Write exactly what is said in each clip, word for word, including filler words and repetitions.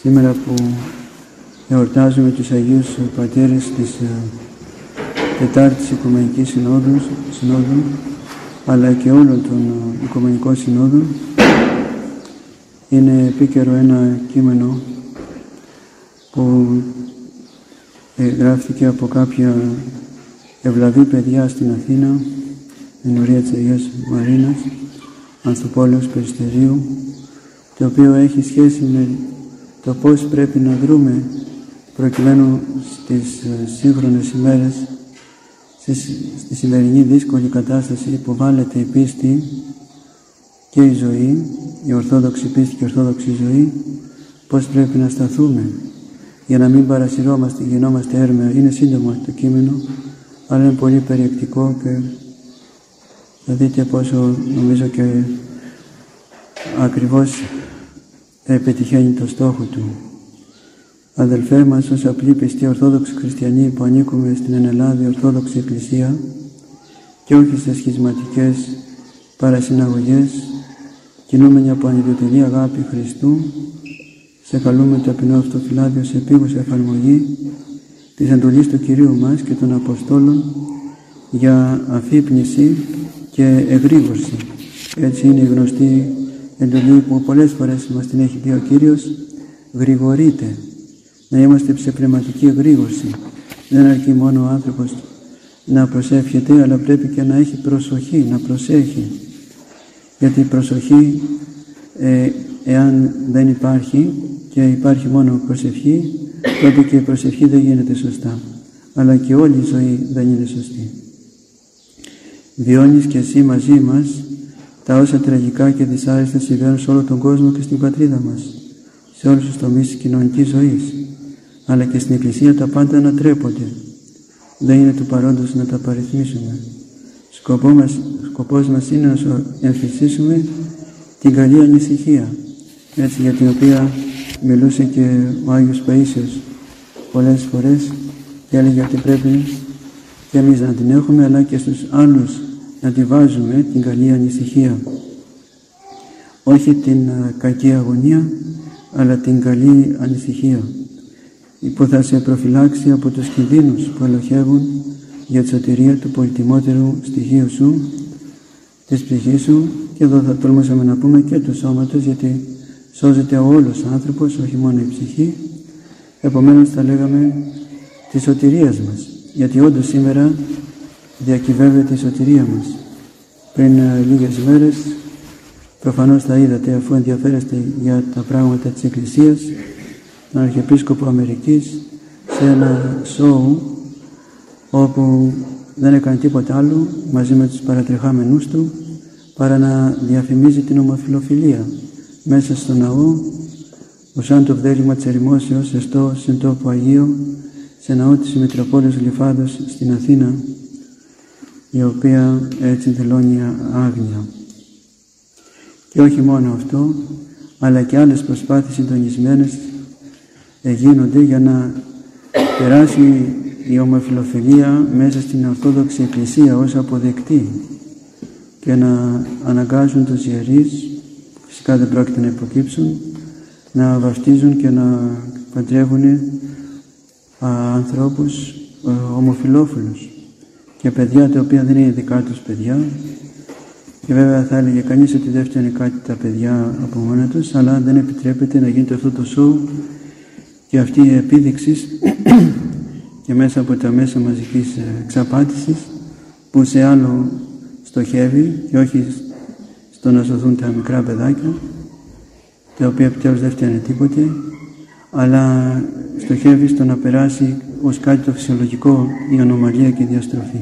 Σήμερα που εορτάζουμε τους Αγίους Πατέρες της Τετάρτης Οικουμενικής Συνόδου, Συνόδου αλλά και όλων των Οικουμενικών Συνόδων, είναι επίκαιρο ένα κείμενο που γράφτηκε από κάποια ευλαβή παιδιά στην Αθήνα, ενορία της Αγίας Μαρίνας, Ανθοπόλεως Περιστερίου, το οποίο έχει σχέση με το πώς πρέπει να δρούμε προκειμένου στις σύγχρονες ημέρες, στη σημερινή δύσκολη κατάσταση που βάλλεται η πίστη και η ζωή, η ορθόδοξη πίστη και η ορθόδοξη ζωή, πώς πρέπει να σταθούμε για να μην παρασυρώμαστε, γινόμαστε έρμεα. Είναι σύντομο το κείμενο, αλλά είναι πολύ περιεκτικό και θα δείτε πόσο νομίζω και ακριβώς πετυχαίνει το στόχο του. Αδελφέ μας, ως απλοί πιστοί Ορθόδοξοι Χριστιανοί που ανήκουμε στην Ενελλάδη Ορθόδοξη Εκκλησία και όχι σε σχισματικές παρασυναγωγές, κινούμενοι από ανιδιοτελή αγάπη Χριστού, σε καλούμε ταπεινό αυτοφυλάδιο σε επίγουσα εφαρμογή της εντολής του Κυρίου μας και των Αποστόλων για αφύπνιση και εγρήγορση. Έτσι είναι η γνωστή εντολή που πολλές φορές μας την έχει πει ο Κύριος: γρηγορείτε, να είμαστε σε πνευματική εγρήγορση. Δεν αρκεί μόνο ο άνθρωπος να προσεύχεται, αλλά πρέπει και να έχει προσοχή, να προσέχει. Γιατί η προσοχή, ε, εάν δεν υπάρχει και υπάρχει μόνο προσευχή, τότε και η προσευχή δεν γίνεται σωστά. Αλλά και όλη η ζωή δεν είναι σωστή. Βιώνεις και εσύ μαζί μας τα όσα τραγικά και δυσάρεστα συμβαίνουν σε όλο τον κόσμο και στην πατρίδα μας, σε όλους τους τομείς της κοινωνικής ζωής, αλλά και στην Εκκλησία τα πάντα ανατρέπονται. Δεν είναι του παρόντος να τα παριθμίσουμε. Σκοπό μας, σκοπός μας είναι να σου εμφυσίσουμε την καλή ανησυχία, έτσι, για την οποία μιλούσε και ο Άγιος Παΐσιος πολλές φορές και έλεγε ότι πρέπει και εμείς να την έχουμε, αλλά και στους άλλους να τη βάζουμε, την καλή ανησυχία. Όχι την κακή αγωνία, αλλά την καλή ανησυχία, που θα σε προφυλάξει από τους κινδύνους που ελοχεύουν για τη σωτηρία του πολυτιμότερου στοιχείου σου, της ψυχής σου, και εδώ θα τολμούσαμε να πούμε και του σώματος, γιατί σώζεται ο όλος άνθρωπος, όχι μόνο η ψυχή. Επομένως θα λέγαμε της σωτηρίας μας, γιατί όντως σήμερα διακυβεύεται η σωτηρία μας. Πριν ε, λίγες μέρες, προφανώς θα είδατε, αφού ενδιαφέρεστε για τα πράγματα της Εκκλησίας, τον Αρχιεπίσκοπο Αμερικής σε ένα σόου όπου δεν έκανε τίποτα άλλο μαζί με τους παρατρεχάμενους του παρά να διαφημίζει την ομοφιλοφιλία μέσα στο ναό, ως αν το βδέλημα της ερημόσεως εστώ σε τόπο Αγίο, σε ναό της Μητροπόλεως Γλυφάδος στην Αθήνα, η οποία έτσι δηλώνει άγνοια. Και όχι μόνο αυτό, αλλά και άλλες προσπάθειες συντονισμένες γίνονται για να περάσει η ομοφιλοφιλία μέσα στην Ορθόδοξη Εκκλησία ως αποδεκτή και να αναγκάζουν τους ιερείς, φυσικά δεν πρόκειται να υποκύψουν, να βαφτίζουν και να παντρεύουν α, ανθρώπους α, ομοφιλόφιλους και παιδιά τα οποία δεν είναι δικά τους παιδιά. Και βέβαια θα έλεγε κανείς ότι δεν φταίνε κάτι τα παιδιά από μόνα τους, αλλά δεν επιτρέπεται να γίνεται αυτό το σοου και αυτή η επίδειξη και μέσα από τα μέσα μαζικής εξαπάτησης που σε άλλο στοχεύει και όχι στο να σωθούν τα μικρά παιδάκια, τα οποία επιτέλους δεν φταίνε τίποτε, αλλά στοχεύει στο να περάσει ως κάτι το φυσιολογικό η ανομαλία και η διαστροφή.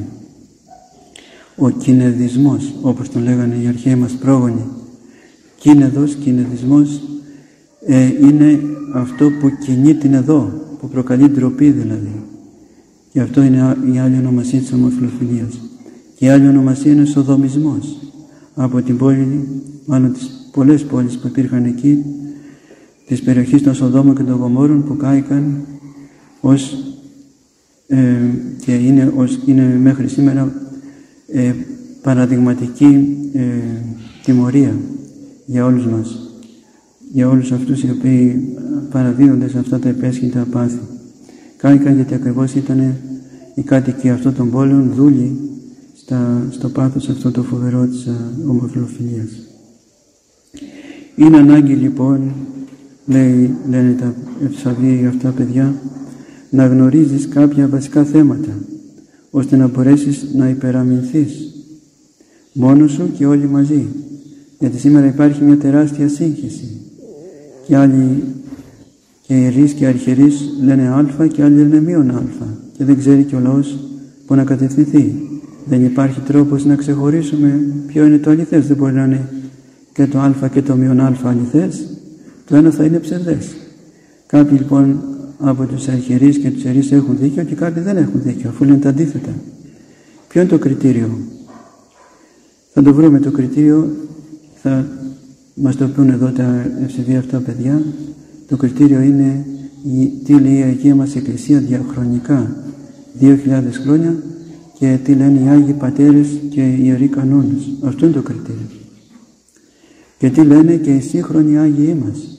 Ο κινεδισμός, όπως τον λέγανε οι αρχαίοι μας πρόγονοι, κίνεδος, κινεδισμός, ε, είναι αυτό που κινεί την εδώ, που προκαλεί ντροπή δηλαδή. Και αυτό είναι η άλλη ονομασία της ομοφιλοφιλίας. Και η άλλη ονομασία είναι σοδομισμός. Από την πόλη, μάλλον τις πολλές πόλεις που υπήρχαν εκεί, της περιοχής των Σοδόμων και των Γομόρων, που κάηκαν ως, ε, και είναι, ως, είναι μέχρι σήμερα ε, παραδειγματική ε, τιμωρία για όλους μας, για όλους αυτούς οι οποίοι παραδίδοντας αυτά τα επέσχυντα πάθη. Κάηκαν γιατί ακριβώς ήταν οι κάτοικοι αυτών των πόλεων δούλοι στα, στο πάθος αυτό το φοβερό της ομοφιλοφιλίας. Είναι ανάγκη λοιπόν, λέει, λένε τα ευσαβή αυτά παιδιά, να γνωρίζεις κάποια βασικά θέματα, ώστε να μπορέσεις να υπεραμεινθείς μόνος σου και όλοι μαζί. Γιατί σήμερα υπάρχει μια τεράστια σύγχυση και άλλοι και ιερείς και αρχιερείς λένε α και άλλοι λένε μείον α και δεν ξέρει και ο λαός που να κατευθυνθεί. Δεν υπάρχει τρόπος να ξεχωρίσουμε ποιο είναι το αληθές. Δεν μπορεί να είναι και το α και το μείον α αληθές. Το ένα θα είναι ψευδές. Κάποιοι λοιπόν από τους αρχιερείς και τους ιερείς έχουν δίκιο και κάποιοι δεν έχουν δίκιο, αφού λένε τα αντίθετα. Ποιο είναι το κριτήριο? Θα το βρούμε το κριτήριο, θα μας το πούν εδώ τα ευσεβή αυτά παιδιά. Το κριτήριο είναι η, τι λέει η Αγία μας Εκκλησία διαχρονικά, δύο χιλιάδες χρόνια, και τι λένε οι Άγιοι Πατέρες και οι Ιεροί Κανόνες. Αυτό είναι το κριτήριο. Και τι λένε και οι σύγχρονοι Άγιοι μας.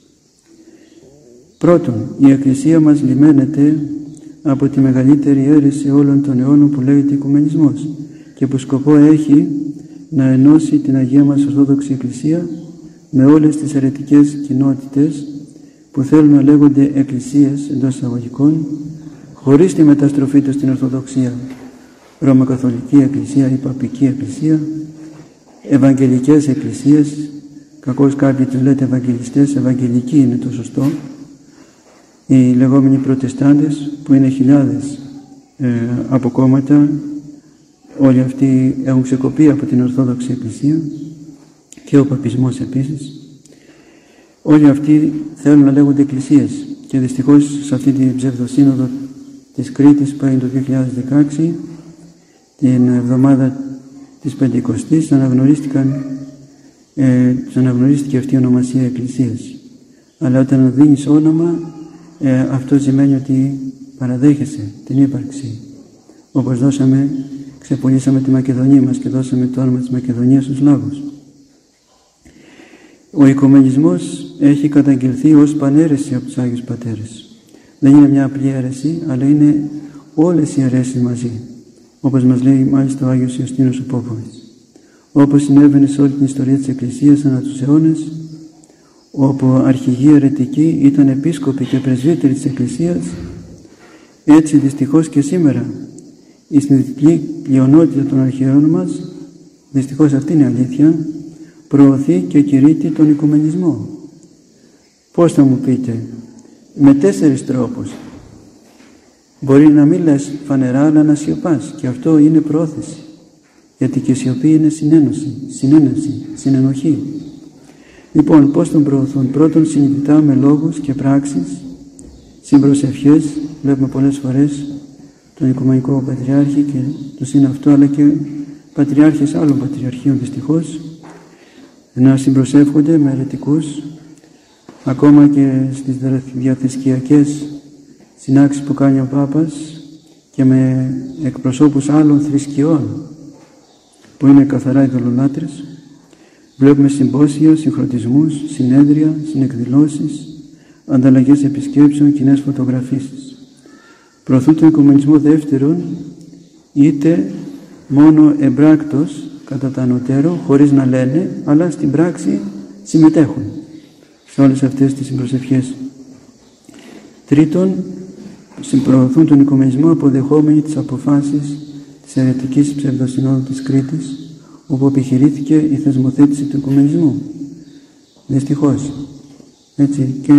Πρώτον, η Εκκλησία μας λιμένεται από τη μεγαλύτερη αίρεση όλων των αιώνων που λέγεται Οικουμενισμός και που σκοπό έχει να ενώσει την Αγία μας Ορθόδοξη Εκκλησία με όλες τις αιρετικές κοινότητες που θέλουν να λέγονται εκκλησίες εντός εισαγωγικών, χωρίς τη μεταστροφή τους στην Ορθοδοξία, Ρωμακαθολική Εκκλησία ή Παπική Εκκλησία, Ευαγγελικές Εκκλησίες, κακώς κάποιοι τους λέτε Ευαγγελιστές, Ευαγγελικοί είναι το σωστό, οι λεγόμενοι Προτεστάντες που είναι χιλιάδες ε, από κόμματα, όλοι αυτοί έχουν ξεκοπεί από την Ορθόδοξη Εκκλησία και ο Παπισμός επίσης. Όλοι αυτοί θέλουν να λέγονται εκκλησίες και δυστυχώς σε αυτή την ψευδοσύνοδο της Κρήτης πριν το δύο χιλιάδες δεκαέξι, την εβδομάδα της Πεντηκοστής, αναγνωρίστηκαν, ε, αναγνωρίστηκε αυτή η ονομασία εκκλησίας. Αλλά όταν δίνεις όνομα, ε, αυτό σημαίνει ότι παραδέχεσαι την ύπαρξη. Όπως δώσαμε, ξεπουλήσαμε τη Μακεδονία μας και δώσαμε το όνομα της Μακεδονίας στους Σλάβους. Ο οικουμενισμός έχει καταγγελθεί ως παναίρεση από τους Άγιους Πατέρες. Δεν είναι μια απλή αίρεση, αλλά είναι όλες οι αιρέσεις μαζί, όπως μας λέει μάλιστα ο Άγιος Ιωστίνος ο Πόποβιτς. Όπως συνέβαινε σε όλη την ιστορία της Εκκλησίας ανά τους αιώνες, όπου αρχηγοί αιρετικοί ήταν επίσκοποι και πρεσβύτεροι της Εκκλησίας, έτσι δυστυχώς και σήμερα η συνειδητική πλειονότητα των αρχιερών μας, δυστυχώς αυτή είναι αλήθεια, προωθεί και κηρύττει τον οικουμενισμό. Πώς θα μου πείτε? Με τέσσερις τρόπους. Μπορεί να μην λες φανερά, αλλά να σιωπάς, και αυτό είναι πρόθεση, γιατί και σιωπή είναι συνένωση, συνένεση, συνενοχή. Λοιπόν, πώς τον προωθούν? Πρώτον, συνειδητά με λόγους και πράξεις, συμπροσευχές. Βλέπουμε πολλές φορές τον Οικουμενικό Πατριάρχη και τους είναι αυτό, αλλά και πατριάρχες άλλων πατριαρχείων δυστυχώς, να συμπροσεύχονται με αιρετικούς, ακόμα και στις διαθρησκειακές συνάξεις που κάνει ο Πάπας και με εκπροσώπους άλλων θρησκειών που είναι καθαρά ειδωλολάτρες. Βλέπουμε συμπόσια, συγχρονισμούς, συνέδρια, συνεκδηλώσεις, ανταλλαγές επισκέψεων, κοινές φωτογραφίσεις. Προωθούν τον οικουμενισμό δεύτερον, είτε μόνο εμπράκτος κατά τα ανωτέρω, χωρίς να λένε, αλλά στην πράξη συμμετέχουν σε όλες αυτές τις συμπροσευχές. Τρίτον, συμπροωθούν τον οικουμενισμό αποδεχόμενοι τις αποφάσεις της αιρετικής ψευδοσυνόδου της Κρήτης, όπου επιχειρήθηκε η θεσμοθέτηση του οικουμενισμού. Δυστυχώς. Έτσι, και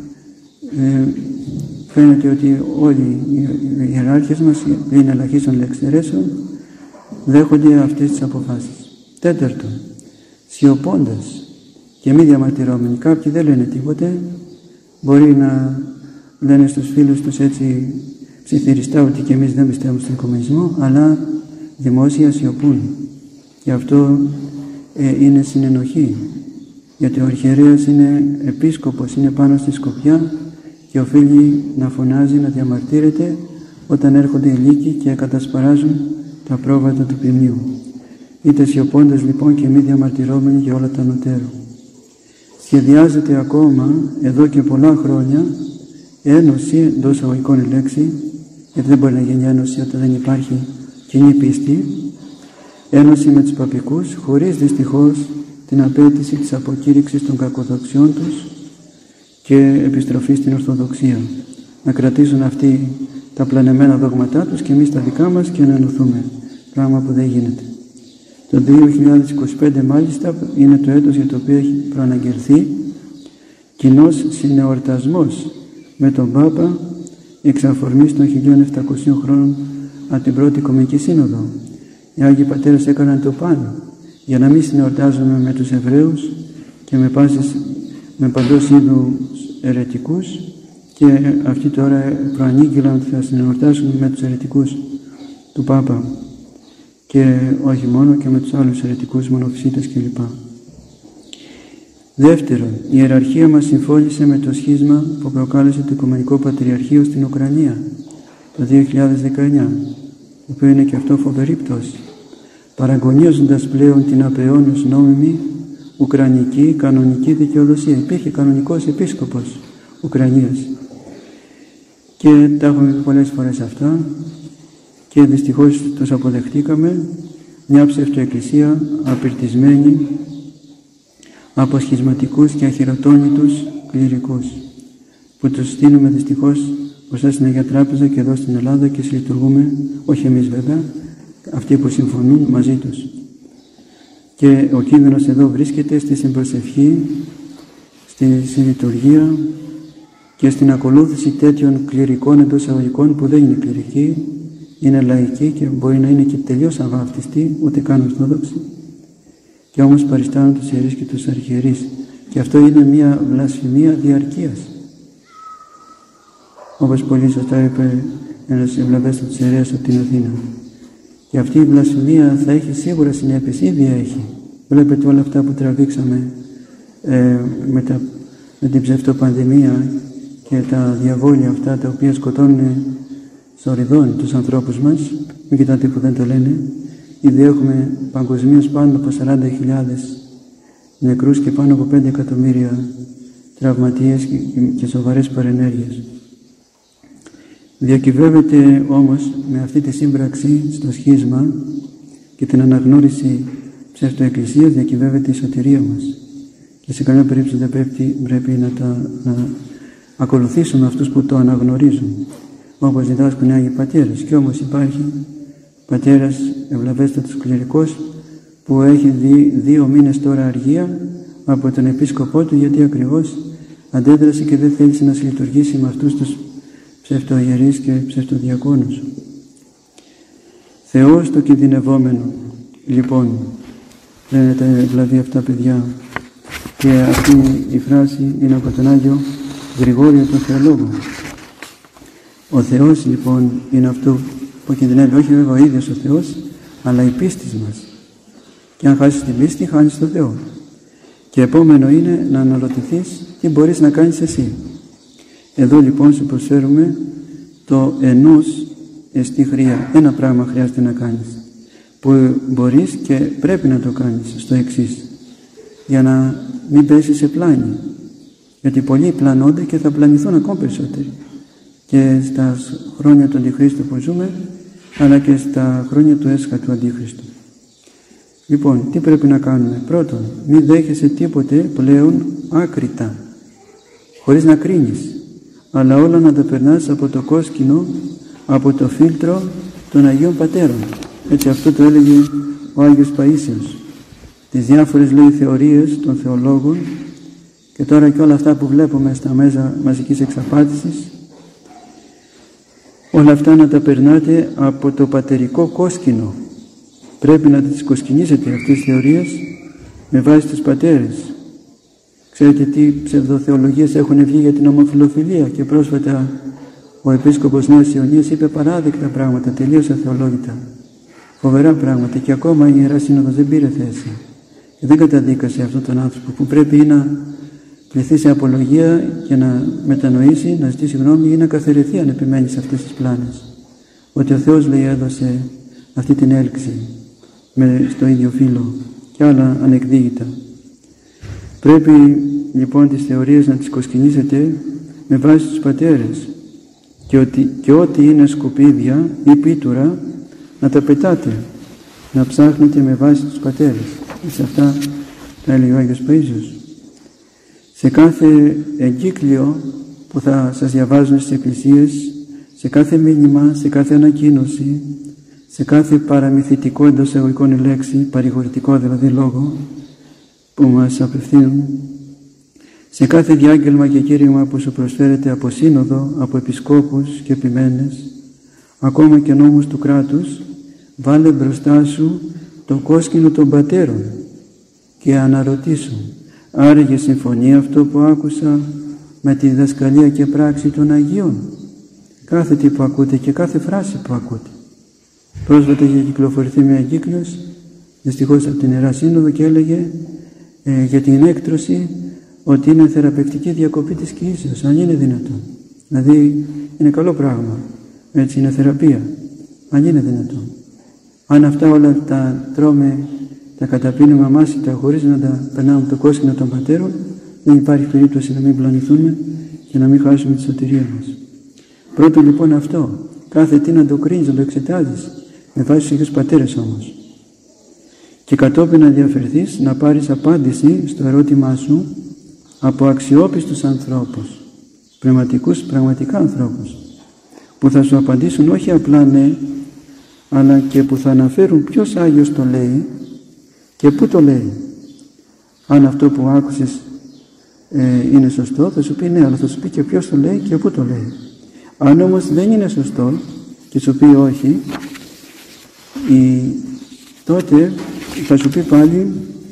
ε, φαίνεται ότι όλοι οι ιεράρχες μας, είναι ελαχίστων εξαιρέσεων, δέχονται αυτές τις αποφάσεις. Τέταρτον, σιωπώντας και μη διαμαρτυρόμενοι. Κάποιοι δεν λένε τίποτε, μπορεί να λένε στους φίλους τους έτσι ψιθυριστά ότι και εμείς δεν πιστεύουμε στον οικουμενισμό, αλλά δημόσια σιωπούν. Και αυτό ε, είναι συνενοχή, γιατί ο αρχιερέας είναι επίσκοπος, είναι πάνω στη σκοπιά και οφείλει να φωνάζει, να διαμαρτύρεται όταν έρχονται οι λύκοι και κατασπαράζουν τα πρόβατα του ποιμνίου. Είτε σιωπώντας λοιπόν και μη διαμαρτυρόμενοι για όλα τα ανωτέρω. σχεδιάζεται ακόμα εδώ και πολλά χρόνια ένωση, εντός εισαγωγικών η λέξη, γιατί δεν μπορεί να γίνει ένωση όταν δεν υπάρχει κοινή πίστη, ένωση με τους παπικούς, χωρίς δυστυχώς την απέτηση της αποκήρυξης των κακοδοξιών τους και επιστροφή στην Ορθοδοξία. Να κρατήσουν αυτοί τα πλανεμένα δόγματά τους και εμείς τα δικά μας και να ενωθούμε, πράγμα που δεν γίνεται. Το δύο χιλιάδες είκοσι πέντε μάλιστα είναι το έτος για το οποίο έχει προαναγγελθεί κοινός συνεορτασμός με τον Πάπα εξ αφορμής των χίλια επτακοσίων χρόνων από την πρώτη Οικουμενική Σύνοδο. Οι Άγιοι Πατέρες έκαναν το πάνω για να μην συνεορτάζουμε με τους Εβραίους και με, πάσες, με παντός είδους αιρετικούς, και αυτοί τώρα προανήγγειλαν ότι θα συνεορτάσουν με τους αιρετικούς του Πάπα και όχι μόνο, και με τους άλλους αιρετικούς μονοφυσίτες κλπ. Δεύτερον, η ιεραρχία μας συμφώνησε με το σχίσμα που προκάλεσε το Οικουμενικό Πατριαρχείο στην Ουκρανία το δύο χιλιάδες δεκαεννιά, το οποίο είναι και αυτό φοβερή πτώση, παραγωνίζοντας πλέον την απεώνως νόμιμη ουκρανική κανονική δικαιοδοσία. Υπήρχε κανονικός επίσκοπος Ουκρανίας και τα έχουμε πει πολλές φορές αυτά και δυστυχώς τους αποδεχτήκαμε, μια ψευτοεκκλησία απειρτισμένη από σχισματικούς και αχυρωτώνητους κληρικούς που τους στείλουμε δυστυχώς μπροστά στην Αγία Τράπεζα και εδώ στην Ελλάδα και συλλειτουργούμε, όχι εμείς βέβαια, αυτοί που συμφωνούν μαζί τους. Και ο κίνδυνος εδώ βρίσκεται στη συμπροσευχή, στη συλλειτουργία και στην ακολούθηση τέτοιων κληρικών εντός εισαγωγικών που δεν είναι κληρικοί, είναι λαϊκοί και μπορεί να είναι και τελείως αβάφτιστοι, ούτε καν ορθόδοξοι, και όμως παριστάνουν τους ιερείς και τους αρχιερείς. Και αυτό είναι μια βλασφημία διαρκείας. Όπως πολύ σωστά είπε ένας ευλαβέστατος ιερέας από την Αθήνα. Και αυτή η βλασφημία θα έχει σίγουρα συνέπειες, ήδη έχει. Βλέπετε όλα αυτά που τραβήξαμε ε, με, τα, με την ψευτοπανδημία και τα διαβόλια αυτά τα οποία σκοτώνουν σοριδών τους ανθρώπους μας. Μην κοιτάτε που δεν το λένε. Ήδη έχουμε παγκοσμίως πάνω από σαράντα χιλιάδες νεκρούς και πάνω από πέντε εκατομμύρια τραυματίες και, και σοβαρές παρενέργειες. Διακυβεύεται όμως με αυτή τη σύμπραξη στο σχίσμα και την αναγνώριση ψευτοεκκλησίας, διακυβεύεται η σωτηρία μας. Και σε καμία περίπτωση δεν πρέπει, πρέπει να, τα, να ακολουθήσουμε αυτούς που το αναγνωρίζουν, όπως διδάσκουν οι Άγιοι Πατέρες. Και όμως υπάρχει πατέρας ευλαβέστατος κληρικός που έχει δει, δύο μήνες τώρα αργία από τον επίσκοπό του, γιατί ακριβώς αντέδρασε και δεν θέλησε να συλλειτουργήσει με αυτούς τους ψευτοϊερείς και ψευτοδιακόνους. Θεός το κινδυνευόμενο, λοιπόν, λένε τα ευλαβή αυτά παιδιά, και αυτή η φράση είναι από τον Άγιο Γρηγόριο τον Θεολόγο. Ο Θεός λοιπόν είναι αυτό που κινδυνεύει, όχι βέβαια ο ίδιος ο Θεός, αλλά η πίστη μας. Και αν χάσεις την πίστη, χάνεις τον Θεό. Και επόμενο είναι να αναρωτηθείς τι μπορείς να κάνεις εσύ. Εδώ λοιπόν σου προσφέρουμε το ενός εστί χρειά. Ένα πράγμα χρειάζεται να κάνεις, που μπορείς και πρέπει να το κάνεις στο εξής, για να μην πέσεις σε πλάνη. Γιατί πολλοί πλανώνται και θα πλανηθούν ακόμα περισσότεροι. Και στα χρόνια του Αντιχρίστου που ζούμε, αλλά και στα χρόνια του έσχα του Αντίχριστου. Λοιπόν, τι πρέπει να κάνουμε? Πρώτον, μην δέχεσαι τίποτε πλέον άκρητα, χωρίς να κρίνεις, αλλά όλα να τα περνάς από το κόσκινο, από το φίλτρο των Αγίων Πατέρων. Έτσι αυτό το έλεγε ο Άγιος Παΐσιος. Τις διάφορες, λέει, θεωρίες των θεολόγων, και τώρα και όλα αυτά που βλέπουμε στα μέσα μαζικής εξαπάτησης, όλα αυτά να τα περνάτε από το πατερικό κόσκινο. Πρέπει να τις κοσκινήσετε αυτές τις θεωρίες με βάση τους πατέρες. Ξέρετε τι ψευδοθεολογίες έχουν βγει για την ομοφυλοφιλία, και πρόσφατα ο επίσκοπος Νέας Ιωνίας είπε παράδεκτα πράγματα, τελείως αθεολόγητα, φοβερά πράγματα, και ακόμα η Ιερά Σύνοδος δεν πήρε θέση και δεν καταδίκασε αυτόν τον άνθρωπο που πρέπει να πληθεί σε απολογία και να μετανοήσει, να ζητήσει γνώμη ή να καθαιρεθεί αν επιμένει σε αυτές τις πλάνες. Ότι ο Θεός, λέει, έδωσε αυτή την έλξη με, στο ίδιο φύλλο και άλλα ανεκδίγητα. Πρέπει λοιπόν τις θεωρίες να τις κοσκινήσετε με βάση τους πατέρες και, ότι, και ό,τι είναι σκουπίδια ή πίτουρα να τα πετάτε, να ψάχνετε με βάση τους πατέρες. Σε αυτά τα έλεγε ο Άγιος Παΐσιος. Σε κάθε εγκύκλιο που θα σας διαβάζουν στις εκκλησίες, σε κάθε μήνυμα, σε κάθε ανακοίνωση, σε κάθε παραμυθιτικό εντός εγωικών λέξη, παρηγορητικό δηλαδή λόγο που μας απευθύνουν, σε κάθε διάγγελμα και κήρυγμα που σου προσφέρεται από σύνοδο, από επισκόπους και επιμένες, ακόμα και νόμους του κράτους, βάλε μπροστά σου το κόσκινο των πατέρων και αναρωτήσου, άραγε συμφωνεί αυτό που άκουσα με τη διδασκαλία και πράξη των Αγίων? Κάθε τι που ακούτε και κάθε φράση που ακούτε. Πρόσφατα είχε κυκλοφορηθεί μια εγκύκλιος, δυστυχώς από την Ιερά Σύνοδο, και έλεγε ε, για την έκτρωση ότι είναι θεραπευτική διακοπή της κοιήσεως, αν είναι δυνατόν. Δηλαδή είναι καλό πράγμα, έτσι είναι θεραπεία, αν είναι δυνατόν. Αν αυτά όλα τα τρώμε, τα καταπίνουμε αμάσιτα χωρίς να τα περνάμε το κόσκινο των πατέρων, δεν υπάρχει περίπτωση να μην πλανηθούμε και να μην χάσουμε τη σωτηρία μας. Πρώτο λοιπόν αυτό, κάθε τι να το κρίνεις, να το εξετάζεις, με βάση τους Αγίους Πατέρες όμως. Και κατόπιν να διαφερθείς, να πάρεις απάντηση στο ερώτημά σου από αξιόπιστους ανθρώπους, πνευματικούς, πραγματικά ανθρώπους, που θα σου απαντήσουν όχι απλά ναι, αλλά και που θα αναφέρουν ποιος Άγιος το λέει και πού το λέει. Αν αυτό που άκουσες ε, είναι σωστό, θα σου πει ναι, αλλά θα σου πει και ποιος το λέει και πού το λέει. Αν όμως δεν είναι σωστό και σου πει όχι, η, τότε θα σου πει πάλι,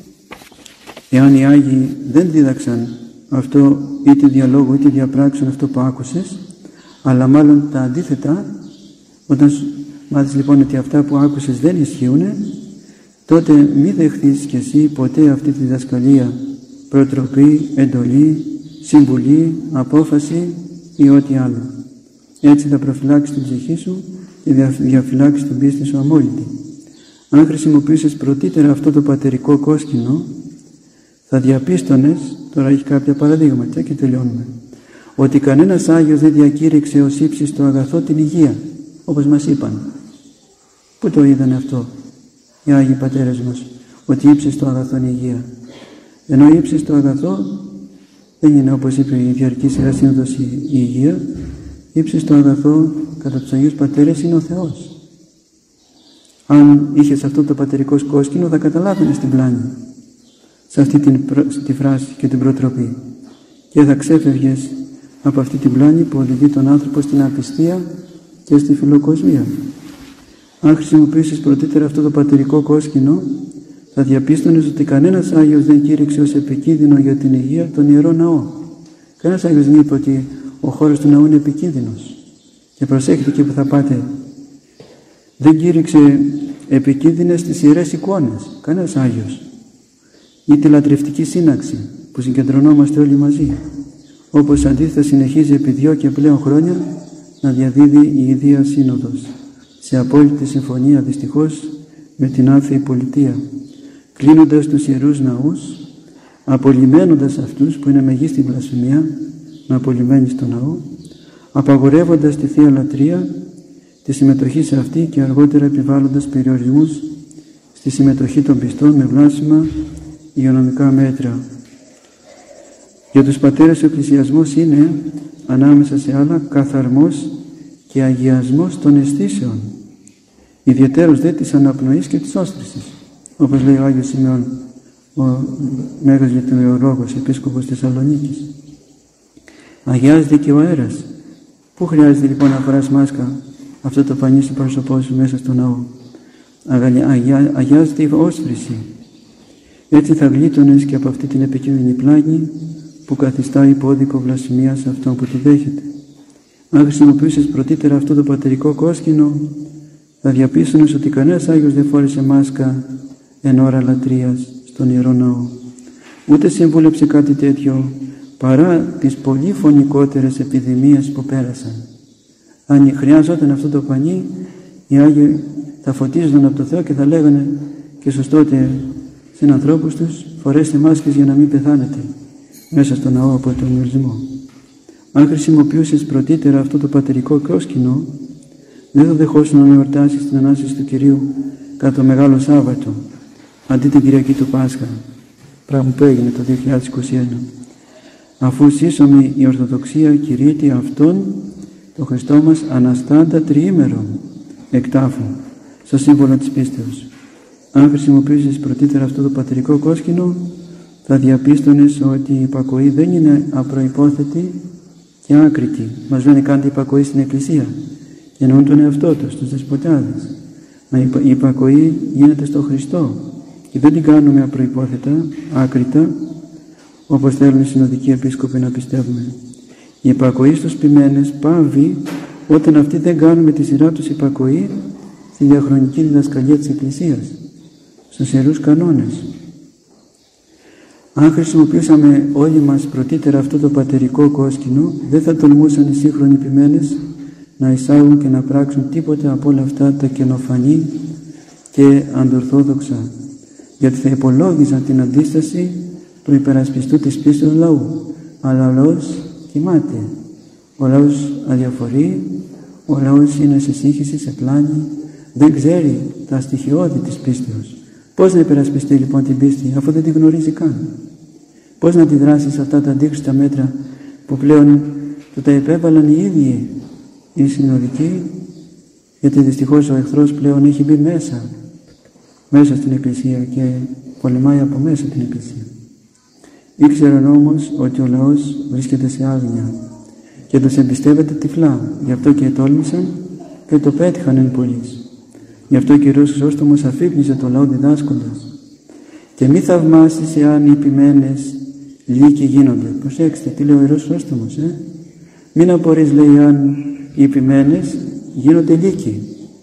εάν οι Άγιοι δεν δίδαξαν αυτό, είτε διαλόγου είτε διαπράξουν αυτό που άκουσες, αλλά μάλλον τα αντίθετα, όταν μάθεις λοιπόν ότι αυτά που άκουσες δεν ισχύουν, τότε μη δεχθείς κι εσύ ποτέ αυτή τη διδασκαλία, προτροπή, εντολή, συμβουλή, απόφαση ή ό,τι άλλο. Έτσι θα προφυλάξεις την ψυχή σου και διαφυλάξεις την πίστη σου αμόλυτη. Αν χρησιμοποιήσεις πρωτήτερα αυτό το πατερικό κόσκινο, θα διαπίστωνες, τώρα έχει κάποια παραδείγματα και τελειώνουμε, ότι κανένας Άγιος δεν διακήρυξε ως ύψιστο αγαθό την υγεία, όπως μας είπαν. Πού το είδανε αυτό οι Άγιοι Πατέρες μας, ότι ύψιστο αγαθό είναι η υγεία? Ενώ ύψιστο αγαθό δεν είναι, όπως είπε η Διαρκής Ιερά Σύνοδος, η υγεία. Ύψιστο αγαθό κατά τους Αγίους Πατέρες είναι ο Θεός. Αν είχες αυτό το πατερικό κόσκινο, θα καταλάβαινες την πλάνη σε αυτή την, τη φράση και την προτροπή, και θα ξέφευγες από αυτή την πλάνη που οδηγεί τον άνθρωπο στην απιστία και στη φιλοκοσμία. Αν χρησιμοποιήσεις πρωτήτερα αυτό το πατερικό κόσκινο, θα διαπίστωνες ότι κανένας Άγιος δεν κήρυξε ως επικίνδυνο για την υγεία τον Ιερό Ναό. Κανένας Άγιος δεν είπε ότι ο χώρος του ναού είναι επικίνδυνος. Και προσέχετε εκεί που θα πάτε. Δεν κήρυξε επικίνδυνες τις ιερές εικόνες. Κανένας Άγιος. Ή τη λατρευτική σύναξη που συγκεντρωνόμαστε όλοι μαζί. Όπως αντίθετα συνεχίζει επί δυο και πλέον χρόνια να διαδίδει η Ιδία Σύνοδος. Σε απόλυτη συμφωνία δυστυχώς με την άθεη πολιτεία. Κλείνοντας τους ιερούς ναούς, απολυμένοντας αυτούς που είναι μεγίστη βλασφημία, να απολυμμένει στο ναό, απαγορεύοντας τη Θεία Λατρεία, τη συμμετοχή σε αυτή και αργότερα επιβάλλοντας περιορισμούς στη συμμετοχή των πιστών με βλάσιμα υγειονομικά μέτρα. Για τους πατέρες ο εκκλησιασμός είναι, ανάμεσα σε άλλα, καθαρμός και αγιασμός των αισθήσεων, ιδιαιτέρως δε της αναπνοής και της όστρησης, όπως λέει ο Άγιος Σημειών, ο Μέγας Λειτουργός, επίσκοπος Θεσσαλονίκης. Αγιάζεται και ο αέρας. Πού χρειάζεται λοιπόν να φοράς μάσκα, αυτό το πανί στο πρόσωπό σου μέσα στο ναό? Αγιά, αγιάζεται η όσφρηση. Έτσι θα γλίτωνες και από αυτή την επικίνδυνη πλάγη που καθιστά υπόδικο βλασφημίας αυτόν που τη δέχεται. Αν χρησιμοποιήσεις πρωτήτερα αυτό το πατερικό κόσκινο, θα διαπίστωνες ότι κανένας Άγιος δεν φόρεσε μάσκα εν ώρα λατρείας στον Ιερό Ναό. Ούτε συμβούλεψε κάτι τέτοιο, παρά τις πολύ φωνικότερες επιδημίες που πέρασαν. Αν χρειάζονταν αυτό το πανί, οι Άγιοι θα φωτίζονταν από το Θεό και θα λέγανε και στους τότε συνανθρώπους τους, φορέστε μάσκες για να μην πεθάνετε. μέσα στο ναό από τον μυρισμό. Αν χρησιμοποιούσες πρωτήτερα αυτό το πατερικό πρόσκυνο, δεν θα δεχόσουν να εορτάσεις την Ανάσταση του Κυρίου κατά το Μεγάλο Σάββατο, αντί την Κυριακή του Πάσχα, πράγμα που έγινε το δύο χιλιάδες είκοσι ένα. Αφού σύσσωμη η Ορθοδοξία κηρύττει αυτόν το Χριστό μας αναστάντα τριήμερον εκτάφου, στο σύμβολο της πίστεως. Αν χρησιμοποιήσεις πρωτήτερα αυτό το πατερικό κόσκινο, θα διαπίστωνες ότι η υπακοή δεν είναι απροϋπόθετη και άκρητη. Μας λένε κάντε υπακοή στην Εκκλησία και εννοούν τον εαυτό τους, τους δεσποτάδες. Μα η υπακοή γίνεται στο Χριστό και δεν την κάνουμε απροϋπόθετα, άκρητα, όπως θέλουν οι συνοδικοί επίσκοποι να πιστεύουμε. Η υπακοή στους ποιμένες πάβει όταν αυτοί δεν κάνουν με τη σειρά τους υπακοή στη διαχρονική διδασκαλία της Εκκλησίας, στους ιερούς κανόνες. Αν χρησιμοποιούσαμε όλοι μας πρωτήτερα αυτό το πατερικό κόσκινο, δεν θα τολμούσαν οι σύγχρονοι ποιμένες να εισάγουν και να πράξουν τίποτα από όλα αυτά τα καινοφανή και αντορθόδοξα, γιατί θα υπολόγιζαν την αντίσταση του υπερασπιστού της πίστεως λαού. Αλλά ο λαός κοιμάται, ο λαός αδιαφορεί, ο λαός είναι σε σύγχυση, σε πλάνη, δεν ξέρει τα στοιχειώδη της πίστεως. Πώς να υπερασπιστεί λοιπόν την πίστη αφού δεν τη γνωρίζει καν? Πώς να αντιδράσει σε αυτά τα αντίχρηστα μέτρα που πλέον του τα υπέβαλαν οι ίδιοι οι συνοδικοί, γιατί δυστυχώς ο εχθρός πλέον έχει μπει μέσα μέσα στην Εκκλησία και πολεμάει από μέσα την Εκκλησία. Ήξεραν όμως ότι ο λαός βρίσκεται σε άγνοια και τους εμπιστεύεται τυφλά, γι' αυτό και τόλμησαν και το πέτυχαν εν πολλοίς. Γι' αυτό ο Κύριος Χρυσόστομος αφύπνιζε το λαό διδάσκοντας: και μη θαυμάσεις εάν οι ποιμένες λύκοι γίνονται. Προσέξτε τι λέει ο Ιερός Χρυσόστομος, ε? Μην απορείς, λέει, αν οι ποιμένες γίνονται λύκοι.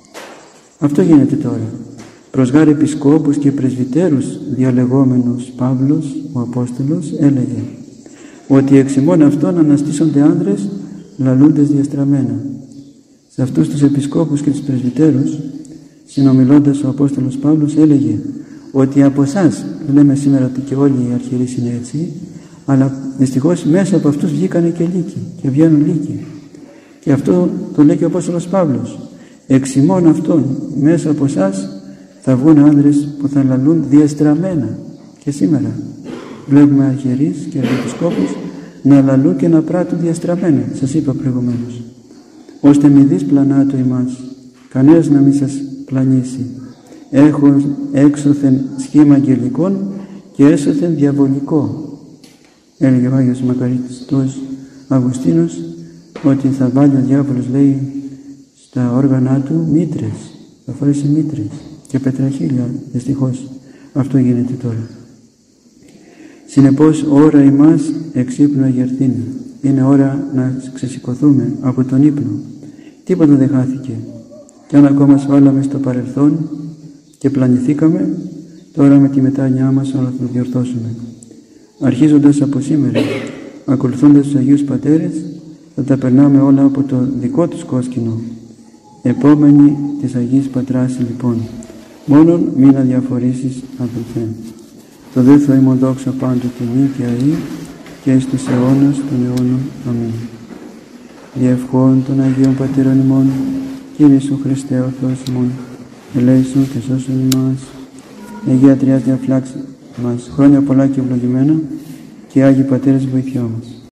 Αυτό γίνεται τώρα. Προς γάρ επισκόπους και πρεσβυτέρους διαλεγόμενος Παύλος, ο Απόστολος, έλεγε ότι εξ ημών αυτών αναστήσονται άνδρες λαλούντες διαστραμμένα. Σε αυτούς τους επισκόπους και τους πρεσβυτέρους, συνομιλώντας ο Απόστολος Παύλος, έλεγε ότι από εσάς, λέμε σήμερα ότι και όλοι οι αρχιερείς είναι έτσι, αλλά δυστυχώς μέσα από αυτούς βγήκανε και λύκοι και βγαίνουν λύκοι. Και αυτό το λέει και ο Απόστολος Παύλος. Εξ ημών αυτών, μέσα από εσάς θα βγουν άνδρες που θα λαλούν διαστραμμένα. Και σήμερα βλέπουμε αρχιερείς και επισκόπους να λαλούν και να πράττουν διαστραμμένα. Σας είπα προηγουμένως. Ώστε μη δεις πλανάτο ημάς, κανένας να μην σας πλανήσει. Έχω έξωθεν σχήμα αγγελικών και έσωθεν διαβολικό. Έλεγε ο Άγιος Μακαρίτης Αυγουστίνος ότι θα βάλει ο διάβολος, λέει, στα όργανα του μήτρες, θα φορέσει μήτρες και πετραχίλια. Δυστυχώς αυτό γίνεται τώρα. Συνεπώς ώρα ημάς εξ ύπνου αγερθήνει. Είναι ώρα να ξεσηκωθούμε από τον ύπνο. Τίποτα δεν χάθηκε. Κι αν ακόμα σφάλαμε στο παρελθόν και πλανηθήκαμε, τώρα με τη μετάνοιά μας όλα θα το διορθώσουμε. Αρχίζοντας από σήμερα, ακολουθώντας τους Αγίους Πατέρες, θα τα περνάμε όλα από το δικό τους κόσκινο. Επόμενη της Αγίας Πατράς λοιπόν, μόνον μην αδιαφορήσεις, αδελφέ. Το δε Θεό ημών δόξα πάντοτε νυ και αεί και εις τους αιώνας των αιώνων. Αμήν. Διευχών των Αγίων Πατέρων ημών, Κύριε Ιησού Χριστέ ο Θεός ημών, ελέησον και σώσον ημάς. Αγία Τριάς διαφυλάξε μας, χρόνια πολλά και ευλογημένα, και Άγιοι Πατέρες βοηθιά μας.